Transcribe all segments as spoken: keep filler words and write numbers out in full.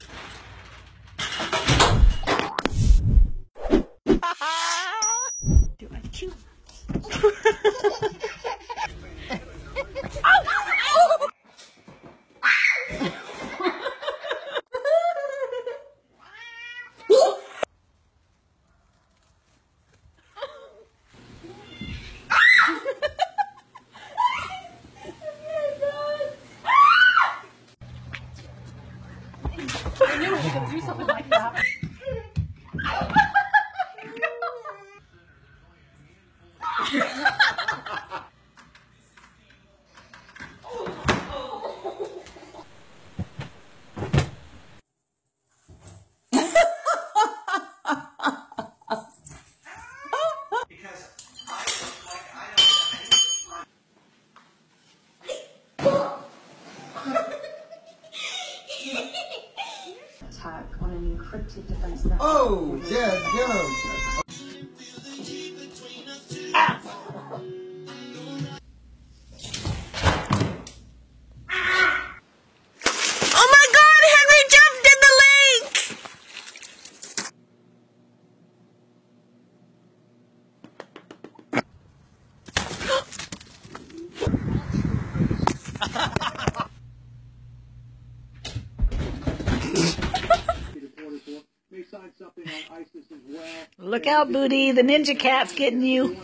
Do I cute? I knew it was going to do something like that. Attack on an encrypted defense network. Oh, yeah, yeah. Oh my God! Henry jumped in the lake. Look out, Booty! The ninja cat's getting you.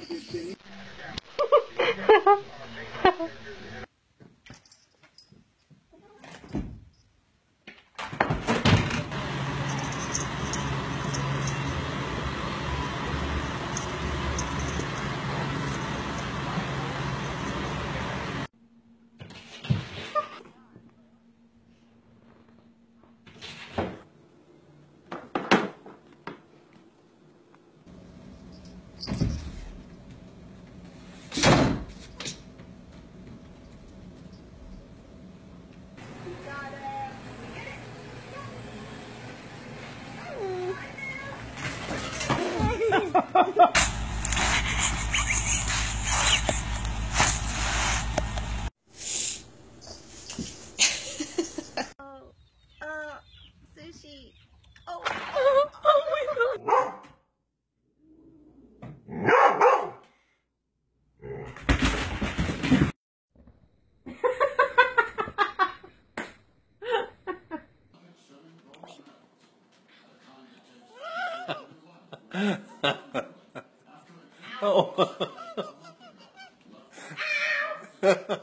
Sushi. Oh. Oh, oh my God. Oh.